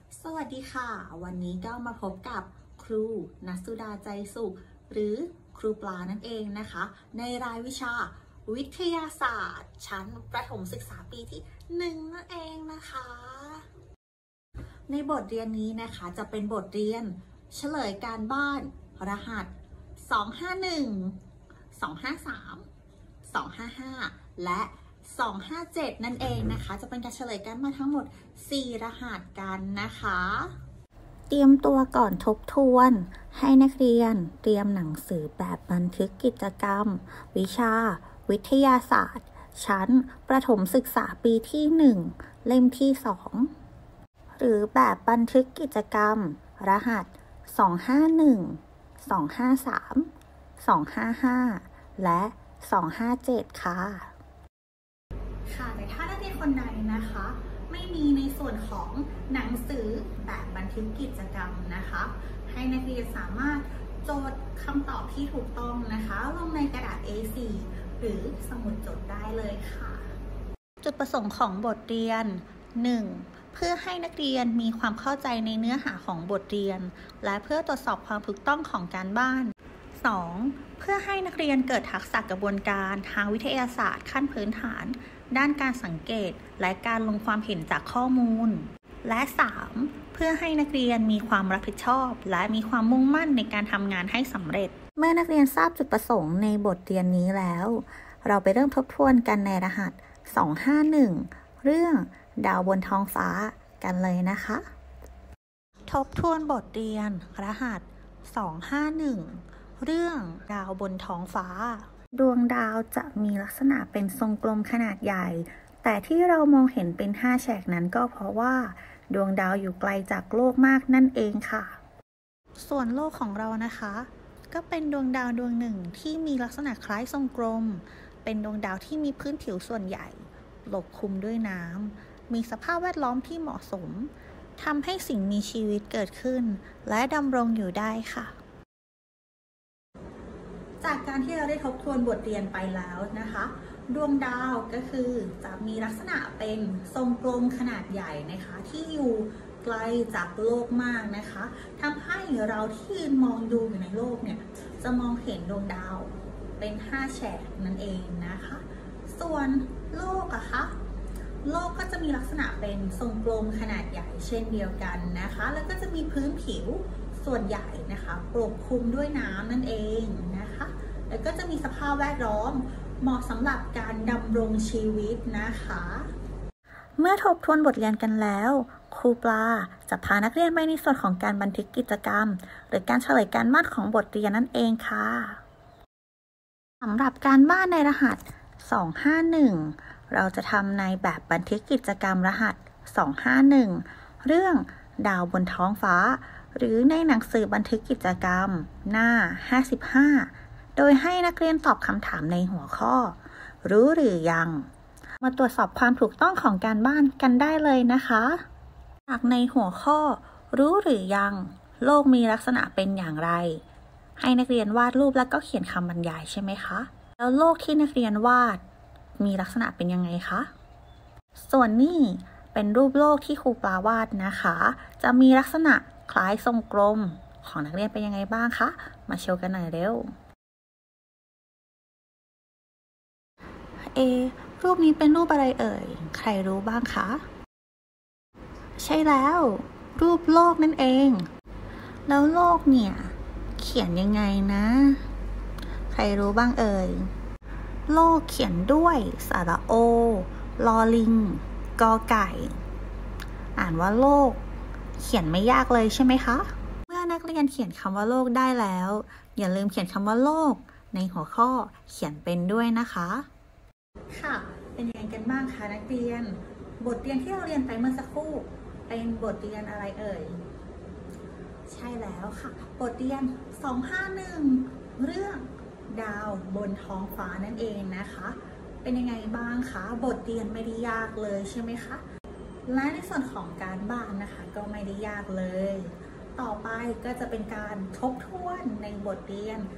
สวัสดีค่ะวันนี้ก็มาพบกับครูณสุดาใจสุขหรือครูปลานั่นเองนะคะในรายวิชาวิทยาศาสตร์ชั้นประถมศึกษาปีที่1นั่นเองนะคะในบทเรียนนี้นะคะจะเป็นบทเรียนเฉลยการบ้านรหัส251 253 255และ257นั่นเองนะคะจะเป็นการเฉลยกันมาทั้งหมด4รหัสกันนะคะเตรียมตัวก่อนทบทวนให้นักเรียนเตรียมหนังสือแบบบันทึกกิจกรรมวิชาวิทยาศาสตร์ชั้นประถมศึกษาปีที่1เล่มที่2หรือแบบบันทึกกิจกรรมรหัส251 253 255และ257ค่ะแต่ถ้านักเรียนคนใดนะคะไม่มีในส่วนของหนังสือแบบบันทึกกิจกรรมนะคะให้นักเรียนสามารถจดคำตอบที่ถูกต้องนะคะลงในกระดาษ A4 หรือสมุดจดได้เลยค่ะจุดประสงค์ของบทเรียน 1. เพื่อให้นักเรียนมีความเข้าใจในเนื้อหาของบทเรียนและเพื่อตรวจสอบความถูกต้องของการบ้าน 2. เพื่อให้นักเรียนเกิดทักษะกระบวนการทางวิทยาศาสตร์ขั้นพื้นฐานด้านการสังเกตและการลงความเห็นจากข้อมูลและ 3. เพื่อให้นักเรียนมีความรับผิดชอบและมีความมุ่งมั่นในการทำงานให้สำเร็จเมื่อนักเรียนทราบจุดประสงค์ในบทเรียนนี้แล้วเราไปเริ่มทบทวนกันในรหัส251เรื่องดาวบนท้องฟ้ากันเลยนะคะทบทวนบทเรียนรหัส251เรื่องดาวบนท้องฟ้าดวงดาวจะมีลักษณะเป็นทรงกลมขนาดใหญ่แต่ที่เรามองเห็นเป็น5แฉกนั้นก็เพราะว่าดวงดาวอยู่ไกลจากโลกมากนั่นเองค่ะส่วนโลกของเรานะคะก็เป็นดวงดาวดวงหนึ่งที่มีลักษณะคล้ายทรงกลมเป็นดวงดาวที่มีพื้นผิวส่วนใหญ่ปกคลุมด้วยน้ำมีสภาพแวดล้อมที่เหมาะสมทำให้สิ่งมีชีวิตเกิดขึ้นและดำรงอยู่ได้ค่ะจากการที่เราได้ทบทวนบทเรียนไปแล้วนะคะดวงดาวก็คือจะมีลักษณะเป็นทรงกลมขนาดใหญ่นะคะที่อยู่ไกลจากโลกมากนะคะทำให้เราที่ยืนมองดูอยู่ในโลกเนี่ยจะมองเห็นดวงดาวเป็น5แฉกนั่นเองนะคะส่วนโลกอะคะโลกก็จะมีลักษณะเป็นทรงกลมขนาดใหญ่เช่นเดียวกันนะคะแล้วก็จะมีพื้นผิวส่วนใหญ่นะคะปกคลุมด้วยน้ำนั่นเองนะคะแล้วก็จะมีสภาพแวดล้อมเหมาะสำหรับการดำรงชีวิตนะคะเมื่อทบทวนบทเรียนกันแล้วครูปลาจะพานักเรียนไปในส่วนของการบันทึกกิจกรรมหรือการเฉลยการบ้านของบทเรียนนั่นเองค่ะสำหรับการบ้านในรหัส251เราจะทำในแบบบันทึกกิจกรรมรหัส251เรื่องดาวบนท้องฟ้าหรือในหนังสือบันทึกกิจกรรมหน้า55โดยให้นักเรียนตอบคำถามในหัวข้อรู้หรือยังมาตรวจสอบความถูกต้องของการบ้านกันได้เลยนะคะจากในหัวข้อรู้หรือยังโลกมีลักษณะเป็นอย่างไรให้นักเรียนวาดรูปแล้วก็เขียนคำบรรยายใช่ไหมคะแล้วโลกที่นักเรียนวาดมีลักษณะเป็นยังไงคะส่วนนี้เป็นรูปโลกที่ครูปลาวาดนะคะจะมีลักษณะคล้ายทรงกลมของนักเรียนเป็นยังไงบ้างคะมาโชว์กันหน่อยเร็วรูปนี้เป็นรูปอะไรเอ่ยใครรู้บ้างคะใช่แล้วรูปโลกนั่นเองแล้วโลกเนี่ยเขียนยังไงนะใครรู้บ้างเอ่ยโลกเขียนด้วยสระโอลอลิงกอไก่อ่านว่าโลกเขียนไม่ยากเลยใช่ไหมคะเมื่อนักเรียนเขียนคำว่าโลกได้แล้วอย่าลืมเขียนคำว่าโลกในหัวข้อเขียนเป็นด้วยนะคะค่ะเป็นยังไงกันบ้างคะนักเรียนบทเรียนที่เราเรียนไปเมื่อสักครู่เป็นบทเรียนอะไรเอ่ยใช่แล้วค่ะบทเรียน251เรื่องดาวบนท้องฟ้านั่นเองนะคะเป็นยังไงบ้างคะบทเรียนไม่ได้ยากเลยใช่ไหมคะและในส่วนของการบ้านนะคะก็ไม่ได้ยากเลยต่อไปก็จะเป็นการทบทวนในบทเรียน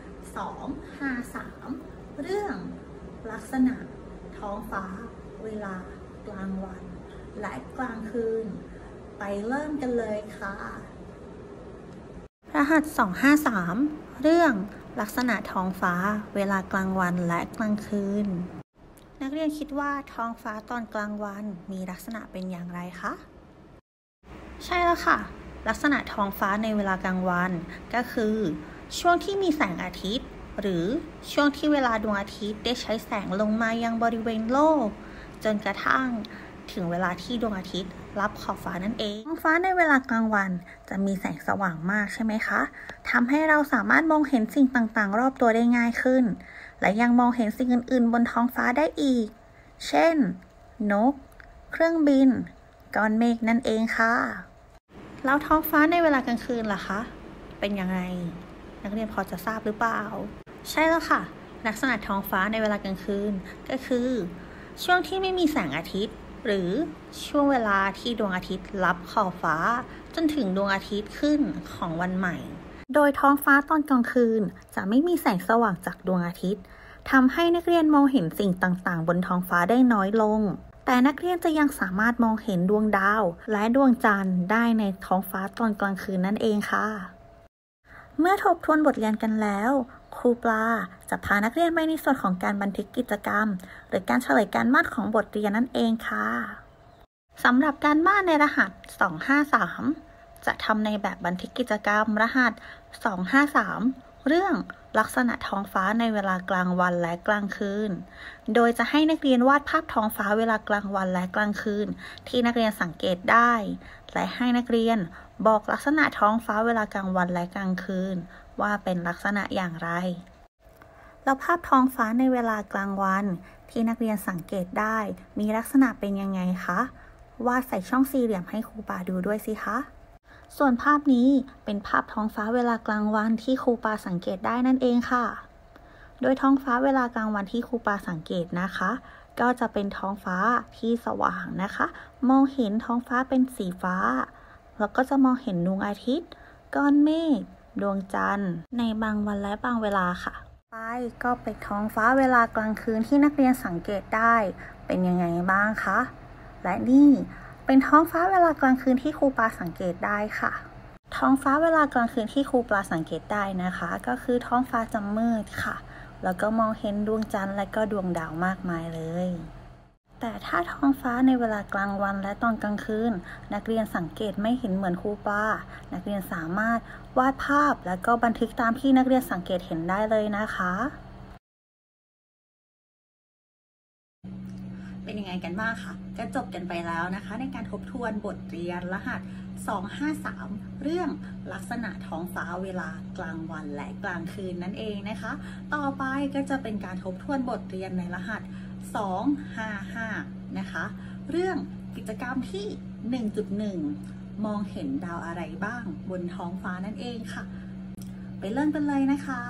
253เรื่องลักษณะท้องฟ้าเวลากลางวันและกลางคืนไปเริ่มกันเลยค่ะรหัส253เรื่องลักษณะท้องฟ้าเวลากลางวันและกลางคืนนักเรียนคิดว่าท้องฟ้าตอนกลางวันมีลักษณะเป็นอย่างไรคะใช่แล้วค่ะลักษณะท้องฟ้าในเวลากลางวันก็คือช่วงที่มีแสงอาทิตย์หรือช่วงที่เวลาดวงอาทิตย์ได้ใช้แสงลงมายังบริเวณโลกจนกระทั่งถึงเวลาที่ดวงอาทิตย์รับขอบฟ้านั่นเองท้องฟ้าในเวลากลางวันจะมีแสงสว่างมากใช่ไหมคะทำให้เราสามารถมองเห็นสิ่งต่างๆรอบตัวได้ง่ายขึ้นและยังมองเห็นสิ่งอื่นๆบนท้องฟ้าได้อีกเช่นนกเครื่องบินก้อนเมฆนั่นเองค่ะแล้วท้องฟ้าในเวลากลางคืนล่ะคะเป็นยังไงนักเรียนพอจะทราบหรือเปล่าใช่แล้วค่ะลักษณะท้องฟ้าในเวลากลางคืนก็คือช่วงที่ไม่มีแสงอาทิตย์หรือช่วงเวลาที่ดวงอาทิตย์รับขอบฟ้าจนถึงดวงอาทิตย์ขึ้นของวันใหม่โดยท้องฟ้าตอนกลางคืนจะไม่มีแสงสว่างจากดวงอาทิตย์ทำให้นักเรียนมองเห็นสิ่งต่างๆบนท้องฟ้าได้น้อยลงแต่นักเรียนจะยังสามารถมองเห็นดวงดาวและดวงจันทร์ได้ในท้องฟ้าตอนกลางคืนนั่นเองค่ะเมื่อทบทวนบทเรียนกันแล้วครูปลาจะพานักเรียนไปในส่วนของการบันทึกกิจกรรมหรือการเฉลยการบ้านของบทเรียนนั่นเองค่ะสำหรับการบ้านในรหัส253จะทำในแบบบันทึกกิจกรรมรหัส253เรื่องลักษณะท้องฟ้าในเวลากลางวันและกลางคืนโดยจะให้นักเรียนวาดภาพท้องฟ้าเวลากลางวันและกลางคืนที่นักเรียนสังเกตได้และให้นักเรียนบอกลักษณะท้องฟ้าเวลากลางวันและกลางคืนว่าเป็นลักษณะอย่างไรแล้วภาพท้องฟ้าในเวลากลางวันที่นักเรียนสังเกตได้มีลักษณะเป็นยังไงคะวาดใส่ช่องสี่เหลี่ยมให้ครูปาดูด้วยสิคะส่วนภาพนี้เป็นภาพท้องฟ้าเวลากลางวันที่ครูปาสังเกตได้นั่นเองค่ะโดยท้องฟ้าเวลากลางวันที่ครูปาสังเกตนะคะก็จะเป็นท้องฟ้าที่สว่างนะคะมองเห็นท้องฟ้าเป็นสีฟ้าแล้วก็จะมองเห็นดวงอาทิตย์ก้อนเมฆดวงจันทร์ในบางวันและบางเวลาค่ะไปก็เป็นท้องฟ้าเวลากลางคืนที่นักเรียนสังเกตได้เป็นยังไงบ้างคะและนี่เป็นท้องฟ้าเวลากลางคืนที่ครูปาสังเกตได้ค่ะท้องฟ้าเวลากลางคืนที่ครูปาสังเกตได้นะคะก็คือท้องฟ้าจะมืดค่ะแล้วก็มองเห็นดวงจันทร์และก็ดวงดาวมากมายเลยแต่ถ้าท้องฟ้าในเวลากลางวันและตอนกลางคืนนักเรียนสังเกตไม่เห็นเหมือนครูปานักเรียนสามารถวาดภาพและก็บันทึกตามที่นักเรียนสังเกตเห็นได้เลยนะคะเป็นยังไงกันบ้างคะก็จบกันไปแล้วนะคะในการทบทวนบทเรียนรหัส253เรื่องลักษณะท้องฟ้าเวลากลางวันและกลางคืนนั่นเองนะคะต่อไปก็จะเป็นการทบทวนบทเรียนในรหัส255นะคะเรื่องกิจกรรมที่ 1.1 มองเห็นดาวอะไรบ้างบนท้องฟ้านั่นเองค่ะไปเริ่มกันเลยนะคะ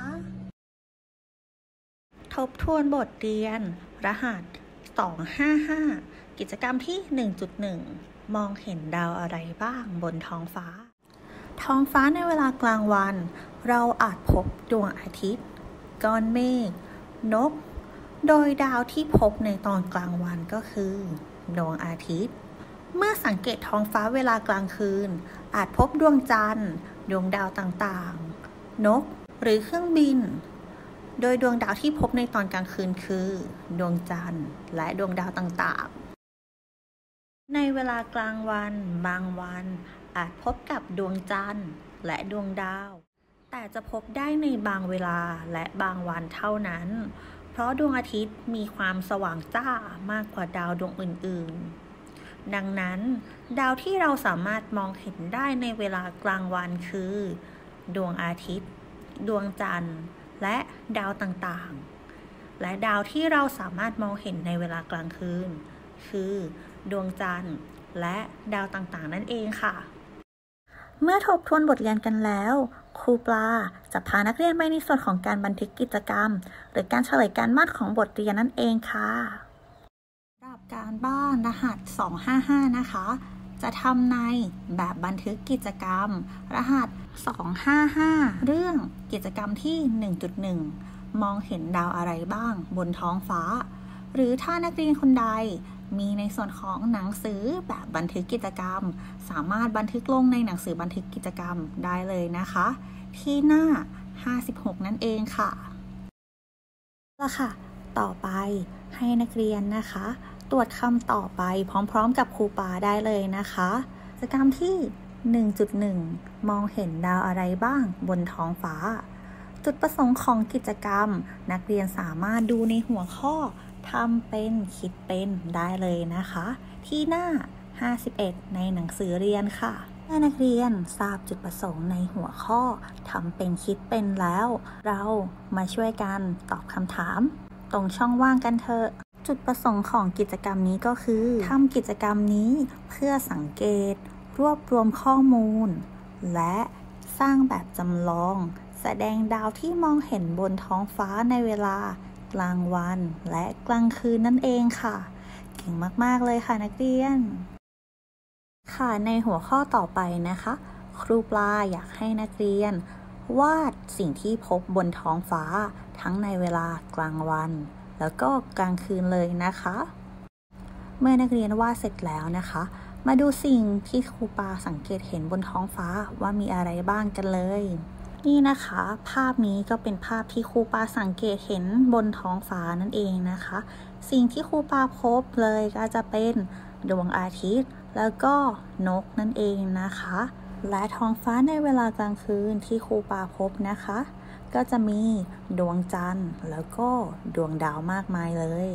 ทบทวนบทเรียนรหัส255กิจกรรมที่ 1.1 มองเห็นดาวอะไรบ้างบนท้องฟ้าท้องฟ้าในเวลากลางวันเราอาจพบดวงอาทิตย์ก้อนเมฆนกโดยดาวที่พบในตอนกลางวันก็คือดวงอาทิตย์เมื่อสังเกตท้องฟ้าเวลากลางคืนอาจพบดวงจันทร์ดวงดาวต่างๆนกหรือเครื่องบินโดยดวงดาวที่พบในตอนกลางคืนคือดวงจันทร์และดวงดาวต่างๆในเวลากลางวันบางวันอาจพบกับดวงจันทร์และดวงดาวแต่จะพบได้ในบางเวลาและบางวันเท่านั้นเพราะดวงอาทิตย์มีความสว่างจ้ามากกว่าดาวดวงอื่นๆดังนั้นดาวที่เราสามารถมองเห็นได้ในเวลากลางวันคือดวงอาทิตย์ดวงจันทร์และดาวต่างๆและดาวที่เราสามารถมองเห็นในเวลากลางคืนคือดวงจันทร์และดาวต่างๆนั่นเองค่ะเมื่อทบทวนบทเรียนกันแล้วครูปลาจะพานักเรียนไปในส่วนของการบันทึกกิจกรรมหรือการเฉลยการบ้านของบทเรียนนั่นเองค่ะสำหรับการบ้านรหัส255นะคะจะทำในแบบบันทึกกิจกรรมรหัส255เรื่องกิจกรรมที่ 1.1 มองเห็นดาวอะไรบ้างบนท้องฟ้าหรือถ้านักเรียนคนใดมีในส่วนของหนังสือแบบบันทึกกิจกรรมสามารถบันทึกลงในหนังสือบันทึกกิจกรรมได้เลยนะคะที่หน้า56นั่นเองค่ะแล้วค่ะต่อไปให้นักเรียนนะคะตรวจคำต่อไปพร้อมๆกับครูปาได้เลยนะคะกิจกรรมที่ 1.1 มองเห็นดาวอะไรบ้างบนท้องฟ้าจุดประสงค์ของกิจกรรมนักเรียนสามารถดูในหัวข้อทำเป็นคิดเป็นได้เลยนะคะที่หน้า51ในหนังสือเรียนค่ะเมื่อนักเรียนทราบจุดประสงค์ในหัวข้อทำเป็นคิดเป็นแล้วเรามาช่วยกันตอบคำถามตรงช่องว่างกันเถอะจุดประสงค์ของกิจกรรมนี้ก็คือทำกิจกรรมนี้เพื่อสังเกตรวบรวมข้อมูลและสร้างแบบจำลองแสดงดาวที่มองเห็นบนท้องฟ้าในเวลากลางวันและกลางคืนนั่นเองค่ะเก่งมากๆเลยค่ะนักเรียนค่ะในหัวข้อต่อไปนะคะครูปลาอยากให้นักเรียนวาดสิ่งที่พบบนท้องฟ้าทั้งในเวลากลางวันแล้วก็กลางคืนเลยนะคะเมื่อนักเรียนวาดเสร็จแล้วนะคะมาดูสิ่งที่ครูปาสังเกตเห็นบนท้องฟ้าว่ามีอะไรบ้างกันเลยนี่นะคะภาพนี้ก็เป็นภาพที่ครูปาสังเกตเห็นบนท้องฟ้านั่นเองนะคะสิ่งที่ครูปาพบเลยก็จะเป็นดวงอาทิตย์แล้วก็นกนั่นเองนะคะและท้องฟ้าในเวลากลางคืนที่ครูปาพบนะคะก็จะมีดวงจันทร์แล้วก็ดวงดาวมากมายเลย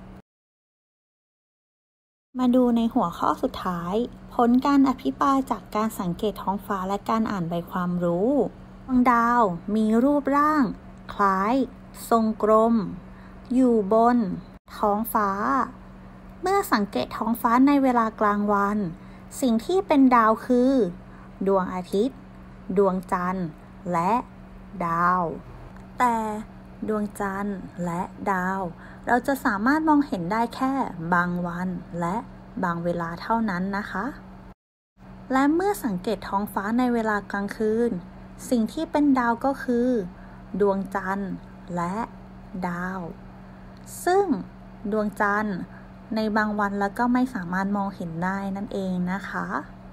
มาดูในหัวข้อสุดท้ายผลการอภิปรายจากการสังเกตท้องฟ้าและการอ่านใบความรู้ดวงดาวมีรูปร่างคล้ายทรงกลมอยู่บนท้องฟ้าเมื่อสังเกตท้องฟ้าในเวลากลางวันสิ่งที่เป็นดาวคือดวงอาทิตย์ดวงจันทร์และดาวแต่ดวงจันทร์และดาวเราจะสามารถมองเห็นได้แค่บางวันและบางเวลาเท่านั้นนะคะและเมื่อสังเกตท้องฟ้าในเวลากลางคืนสิ่งที่เป็นดาวก็คือดวงจันทร์และดาวซึ่งดวงจันทร์ในบางวันแล้วก็ไม่สามารถมองเห็นได้นั่นเองนะคะ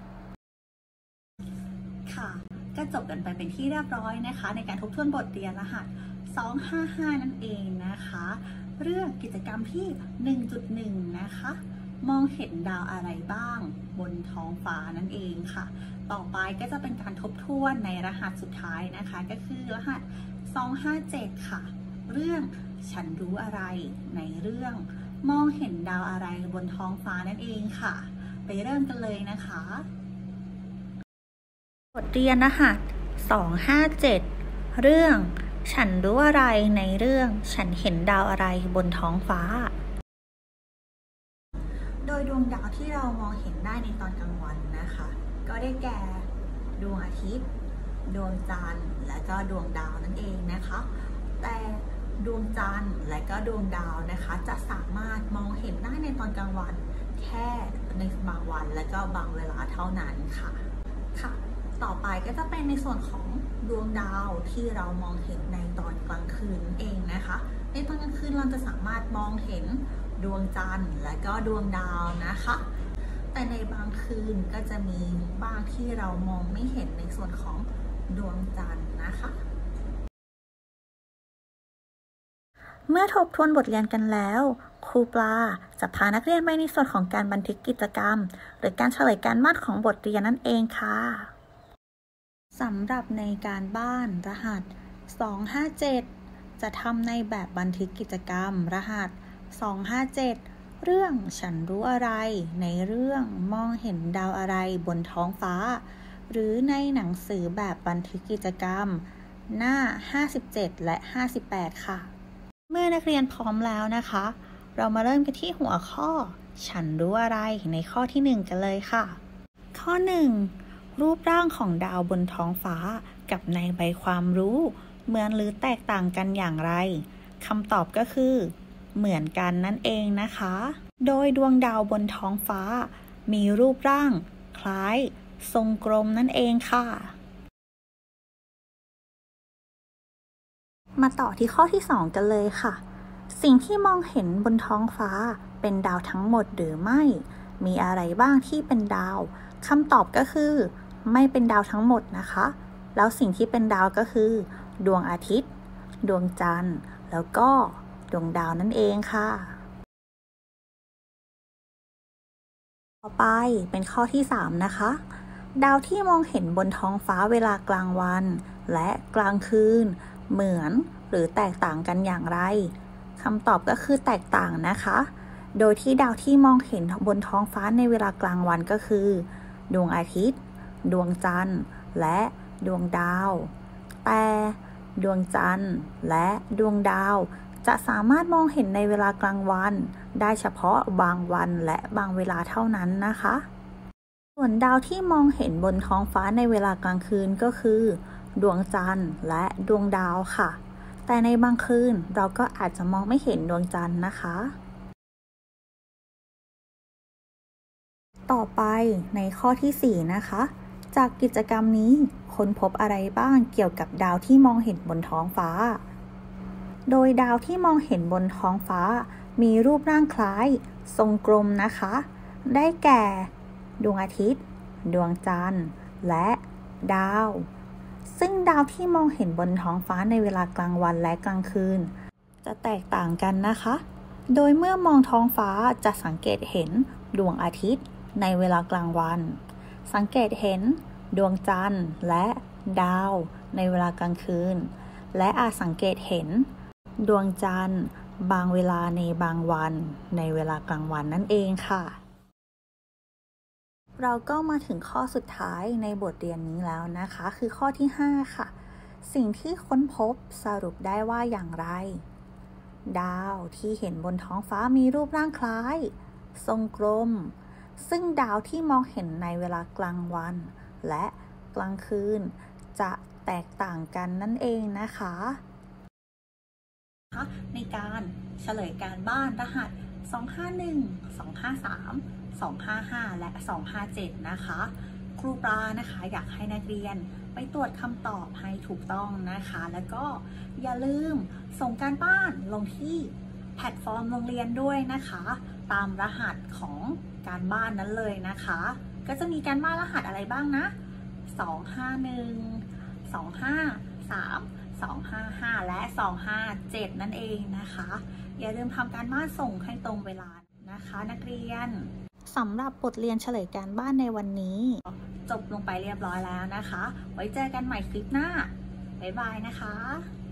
ค่ะก็จบกันไปเป็นที่เรียบร้อยนะคะในการทบทวนบทเรียนรหัส255นั่นเองนะคะเรื่องกิจกรรมที่ 1.1 นะคะมองเห็นดาวอะไรบ้างบนท้องฟ้านั่นเองค่ะต่อไปก็จะเป็นการทบทวนในรหัสสุดท้ายนะคะก็คือรหัส257ค่ะเรื่องฉันรู้อะไรในเรื่องมองเห็นดาวอะไรบนท้องฟ้านั่นเองค่ะไปเริ่มกันเลยนะคะบทเรียนรหัส257เรื่องฉันรู้อะไรในเรื่องฉันเห็นดาวอะไรบนท้องฟ้าโดยดวงดาวที่เรามองเห็นได้ในตอนกลางวันนะคะก็ได้แก่ดวงอาทิตย์ดวงจันทร์และก็ดวงดาวนั่นเองนะคะแต่ดวงจันทร์และก็ดวงดาวนะคะจะสามารถมองเห็นได้ในตอนกลางวันแค่ในบางวันและก็บางเวลาเท่านั้นค่ะต่อไปก็จะเป็นในส่วนของดวงดาวที่เรามองเห็นในตอนกลางคืนเองนะคะในตอนกลางคืนเราจะสามารถมองเห็นดวงจันทร์และก็ดวงดาวนะคะแต่ในบางคืนก็จะมีบางที่เรามองไม่เห็นในส่วนของดวงจันทร์นะคะเมื่อทบทวนบทเรียนกันแล้วครูปลาจะพานักเรียนไปในส่วนของการบันทึกกิจกรรมหรือการเฉลยการบ้านของบทเรียนนั่นเองค่ะสำหรับในการบ้านรหัส257จะทำในแบบบันทึกกิจกรรมรหัส257เรื่องฉันรู้อะไรในเรื่องมองเห็นดาวอะไรบนท้องฟ้าหรือในหนังสือแบบบันทึกกิจกรรมหน้า57และ58ค่ะเมื่อนักเรียนพร้อมแล้วนะคะเรามาเริ่มกันที่หัวข้อฉันรู้อะไรในข้อที่1กันเลยค่ะข้อ1รูปร่างของดาวบนท้องฟ้ากับในใบความรู้เหมือนหรือแตกต่างกันอย่างไรคำตอบก็คือเหมือนกันนั่นเองนะคะโดยดวงดาวบนท้องฟ้ามีรูปร่างคล้ายทรงกลมนั่นเองค่ะมาต่อที่ข้อที่2กันเลยค่ะสิ่งที่มองเห็นบนท้องฟ้าเป็นดาวทั้งหมดหรือไม่ มีอะไรบ้างที่เป็นดาวคำตอบก็คือไม่เป็นดาวทั้งหมดนะคะแล้วสิ่งที่เป็นดาวก็คือดวงอาทิตย์ดวงจันทร์แล้วก็ดวงดาวนั่นเองค่ะต่อไปเป็นข้อที่3นะคะดาวที่มองเห็นบนท้องฟ้าเวลากลางวันและกลางคืนเหมือนหรือแตกต่างกันอย่างไรคำตอบก็คือแตกต่างนะคะโดยที่ดาวที่มองเห็นบนท้องฟ้าในเวลากลางวันก็คือดวงอาทิตย์ดวงจันทร์และดวงดาวแต่ดวงจันทร์และดวงดาวจะสามารถมองเห็นในเวลากลางวันได้เฉพาะบางวันและบางเวลาเท่านั้นนะคะส่วนดาวที่มองเห็นบนท้องฟ้าในเวลากลางคืนก็คือดวงจันทร์และดวงดาวค่ะแต่ในบางคืนเราก็อาจจะมองไม่เห็นดวงจันทร์นะคะต่อไปในข้อที่4นะคะจากกิจกรรมนี้ค้นพบอะไรบ้างเกี่ยวกับดาวที่มองเห็นบนท้องฟ้าโดยดาวที่มองเห็นบนท้องฟ้ามีรูปร่างคล้ายทรงกลมนะคะได้แก่ดวงอาทิตย์ดวงจันทร์และดาวซึ่งดาวที่มองเห็นบนท้องฟ้าในเวลากลางวันและกลางคืนจะแตกต่างกันนะคะโดยเมื่อมองท้องฟ้าจะสังเกตเห็นดวงอาทิตย์ในเวลากลางวันสังเกตเห็นดวงจันทร์และดาวในเวลากลางคืนและอาจสังเกตเห็นดวงจันทร์บางเวลาในบางวันในเวลากลางวันนั่นเองค่ะเราก็มาถึงข้อสุดท้ายในบทเรียนนี้แล้วนะคะคือข้อที่5ค่ะสิ่งที่ค้นพบสรุปได้ว่าอย่างไรดาวที่เห็นบนท้องฟ้ามีรูปร่างคล้ายทรงกลมซึ่งดาวที่มองเห็นในเวลากลางวันและกลางคืนจะแตกต่างกันนั่นเองนะคะในการเฉลยการบ้านรหัส251 253 255 และ 257 นะคะครูปลานะคะอยากให้นักเรียนไปตรวจคำตอบให้ถูกต้องนะคะแล้วก็อย่าลืมส่งการบ้านลงที่แพลตฟอร์มโรงเรียนด้วยนะคะตามรหัสของการบ้านนั้นเลยนะคะก็จะมีการบ้านรหัสอะไรบ้างนะ251 253 255 และ 257 นั่นเองนะคะอย่าลืมทำการบ้านส่งให้ตรงเวลานะคะนักเรียนสำหรับบทเรียนเฉลยการบ้านในวันนี้จบลงไปเรียบร้อยแล้วนะคะไว้เจอกันใหม่คลิปหน้าบ๊ายบายนะคะ